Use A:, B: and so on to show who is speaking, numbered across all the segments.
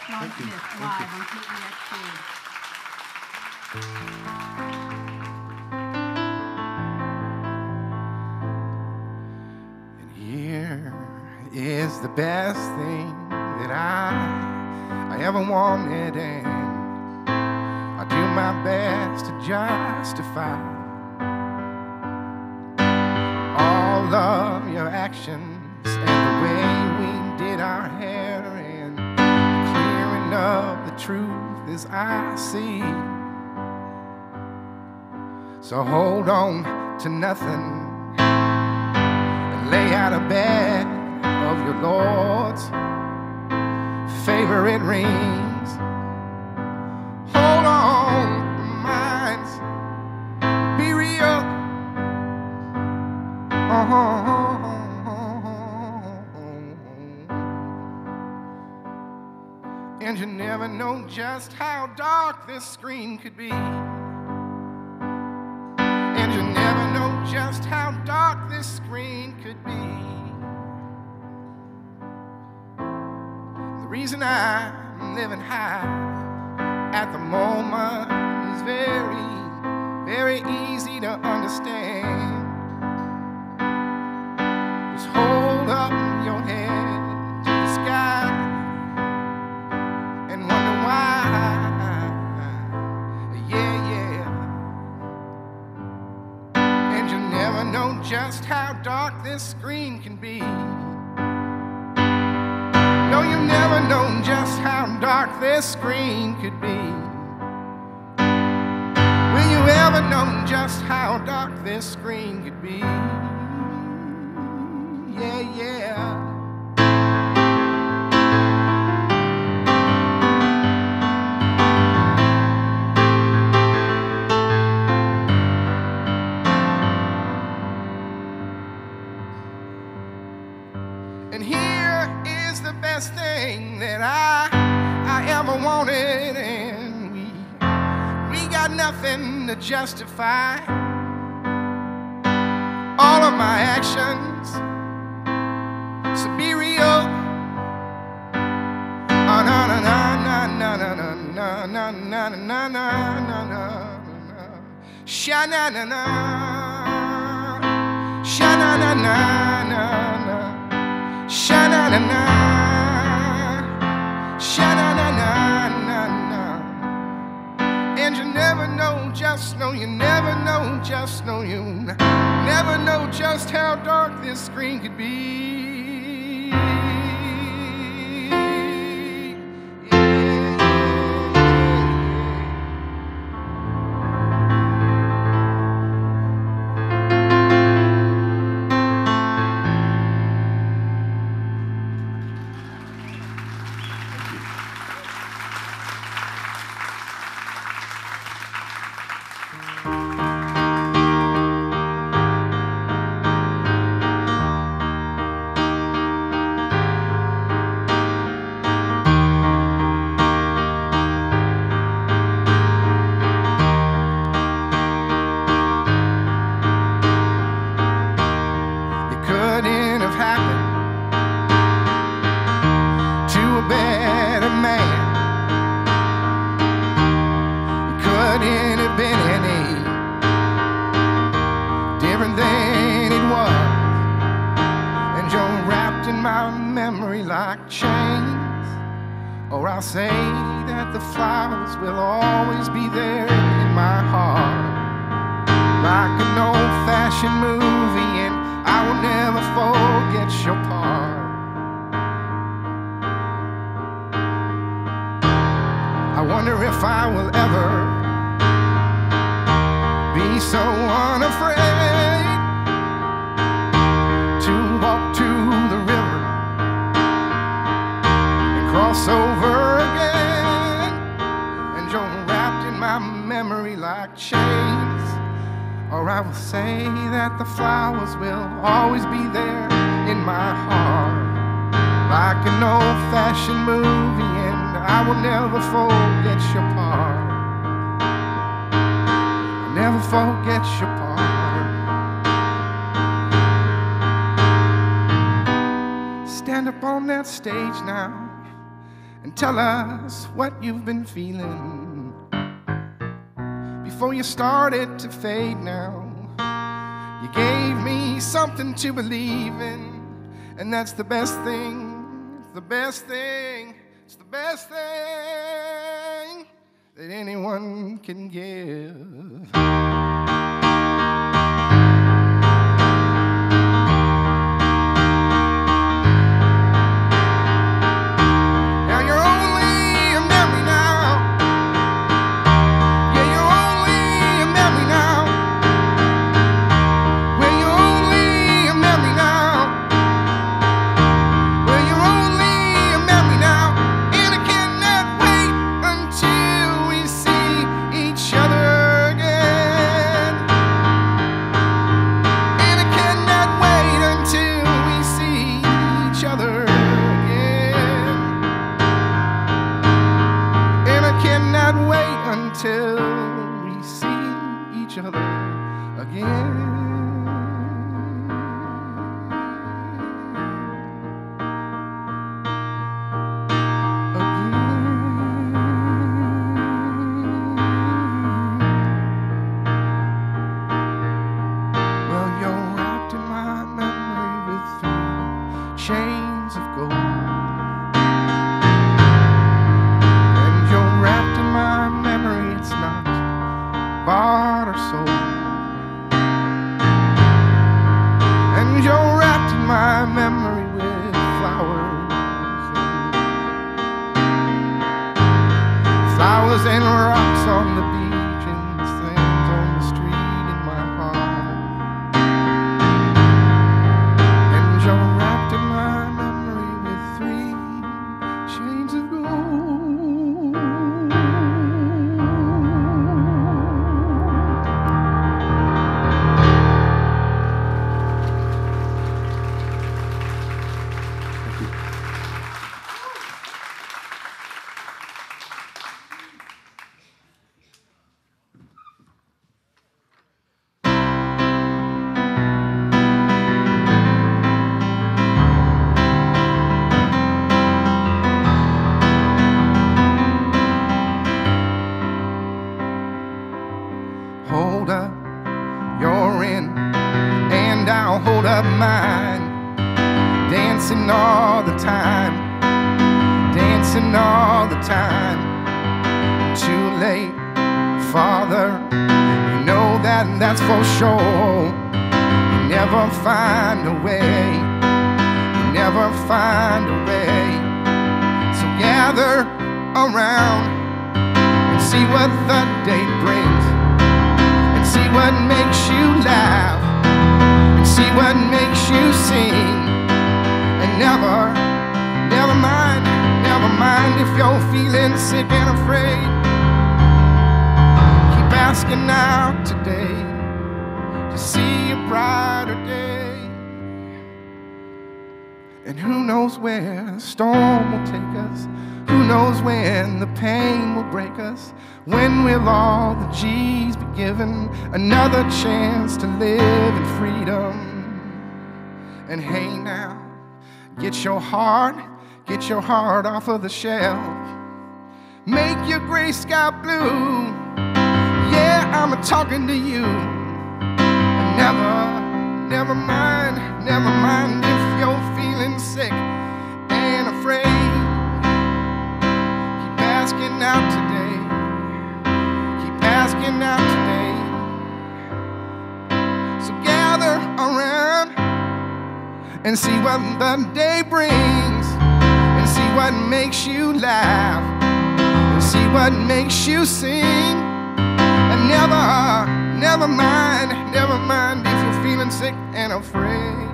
A: Shawn Smith, live on KEXP.
B: And here is the best thing that I ever wanted, and I do my best to justify all of your actions and the way we did our hair, and clearing up the truth as I see. So hold on to nothing and lay out a bed of your Lord's favorite rings. Hold on, minds, be real. And you never know just how dark this screen could be. And you never know just how dark this screen could be. The reason I'm living high at the moment is very, very easy to understand. Just hold up your head to the sky and wonder why. Yeah, yeah. And you never know just how dark this screen can be. No, you never know just how dark this screen could be. Will you ever know just how dark this screen could be? Yeah, yeah. And here is the best thing that I ever wanted, and we got nothing to justify all of my actions. So be real. Oh, na na na na na na na na na na na na na. Sha na na na. Sha na na na na na. Sha na na na. Sha na na na na na. And you never know, just know, you never know, just know, you never know just how dark this screen could be. I'll say that the flowers will always be there in my heart, like an old-fashioned movie, and I will never forget your part. I wonder if I will ever be so unafraid to walk to the river and cross over memory like chains. Or I will say that the flowers will always be there in my heart, like an old-fashioned movie, and I will never forget your part. I'll never forget your part. Stand up on that stage now and tell us what you've been feeling before you started to fade now. You gave me something to believe in, and that's the best thing, it's the best thing, it's the best thing that anyone can give. Until we see each other again. Well, you're wrapped in my memory with 3 chains of gold. Bought or sold, and you're wrapped in my memory with flowers and rocks on the beach and things on the street in my heart. And you're wrapped in my memory with 3 chains of gold. Hold up your end, and I'll hold up mine. Dancing all the time, dancing all the time. Too late, Father, you know that's for sure. You never find a way, you never find a way. So gather around and see what the day brings. See what makes you laugh, and see what makes you sing. And never mind if you're feeling sick and afraid. Keep asking out today to see a brighter day. And who knows where the storm will take us, who knows when the pain will break us, when will all the G's be given another chance to live in freedom. And hey now, get your heart off of the shelf. Make your gray sky blue. Yeah, I'm talking to you. And never mind if you're feeling sick and afraid. Keep asking out today. Keep asking out today. So gather around and see what the day brings, and see what makes you laugh, and see what makes you sing. And never mind if you're feeling sick and afraid.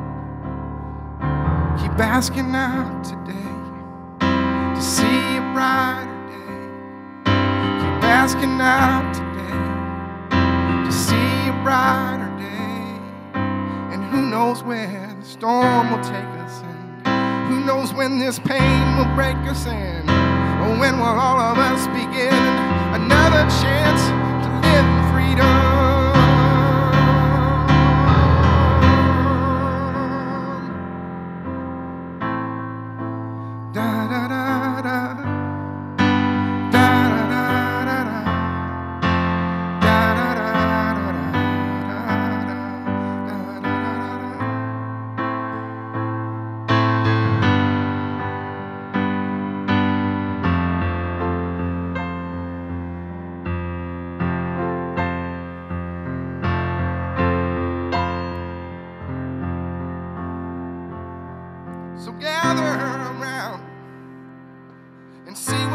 B: Keep asking out today to see a brighter day. Keep asking out today to see a brighter day. And who knows where the storm will take us, and who knows when this pain will break us in, or when will all of us be given another chance to live in freedom. Da da da da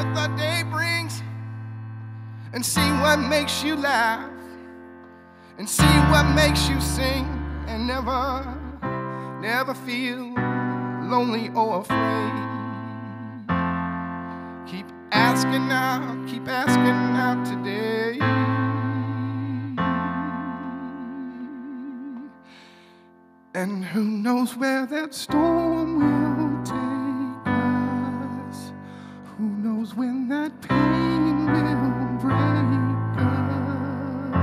B: what the day brings, and see what makes you laugh, and see what makes you sing, and never feel lonely or afraid. Keep asking out today. And who knows where that storm will take us? Who knows when that pain will break us?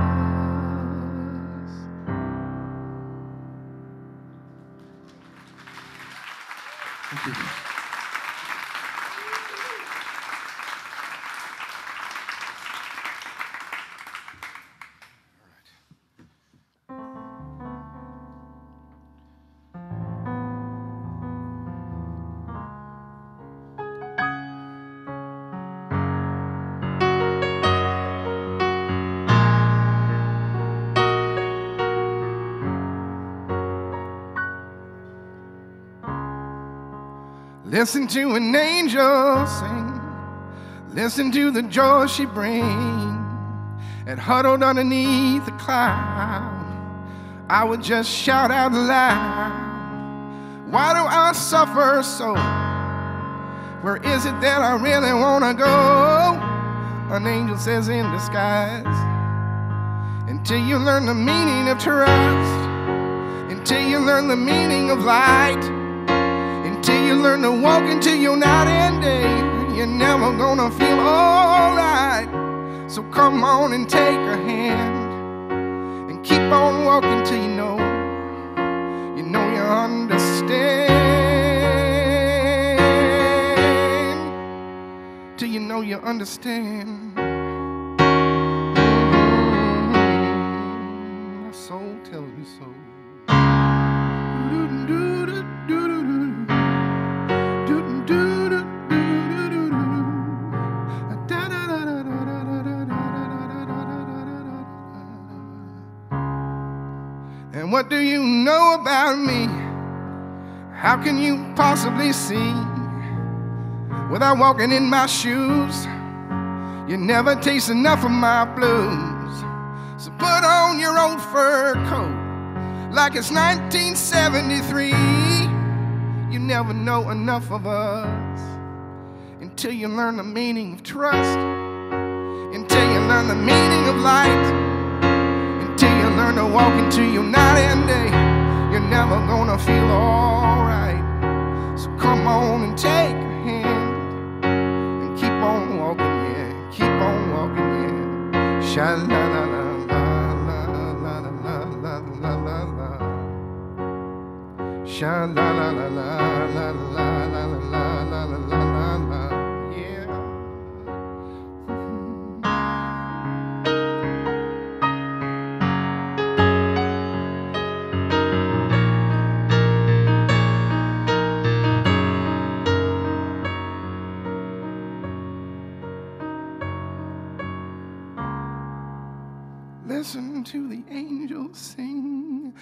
B: Thank you. Listen to an angel sing. Listen to the joy she brings. And huddled underneath the cloud, I would just shout out loud, why do I suffer so? Where is it that I really want to go? An angel says in disguise, until you learn the meaning of trust, until you learn the meaning of light, until you learn to walk into your night and day, you're never gonna feel alright. So come on and take a hand and keep on walking till you know you understand. Till you know you understand. My soul tells me so. And what do you know about me? How can you possibly see without walking in my shoes? You never taste enough of my blues. So put on your old fur coat like it's 1973. You never know enough of us until you learn the meaning of trust, until you learn the meaning of light, until you learn to walk into your night and day. You're never gonna feel alright. So come on and take a hand and keep on walking, yeah, keep on walking, yeah. Sha-la-la-la-la-la-la-la-la-la-la. Sha-la-la-la-la-la-la-la-la-la-la-la-la, yeah. Listen to the angels sing.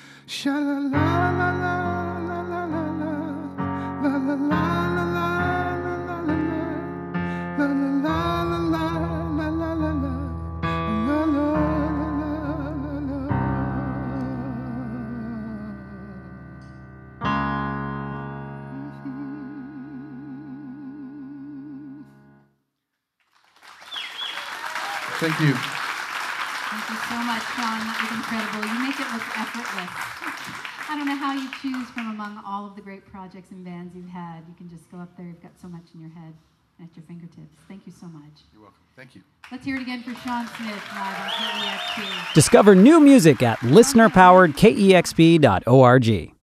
C: Thank you.
A: Thank you so much, Shawn. That was incredible. You make it look effortless. I don't know how you choose from among all of the great projects and bands you've had. You can just go up there. You've got so much in your head and at your fingertips. Thank you so much.
C: You're welcome. Thank you.
A: Let's hear it again for Shawn Smith live on KEXP.
D: Discover new music at listener-powered KEXP.org.